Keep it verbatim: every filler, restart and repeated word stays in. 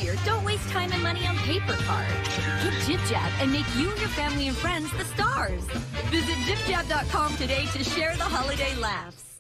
year, don't waste time and money on paper cards. Get JibJab and make you and your family and friends the stars. Visit Jib Jab dot com today to share the holiday laughs.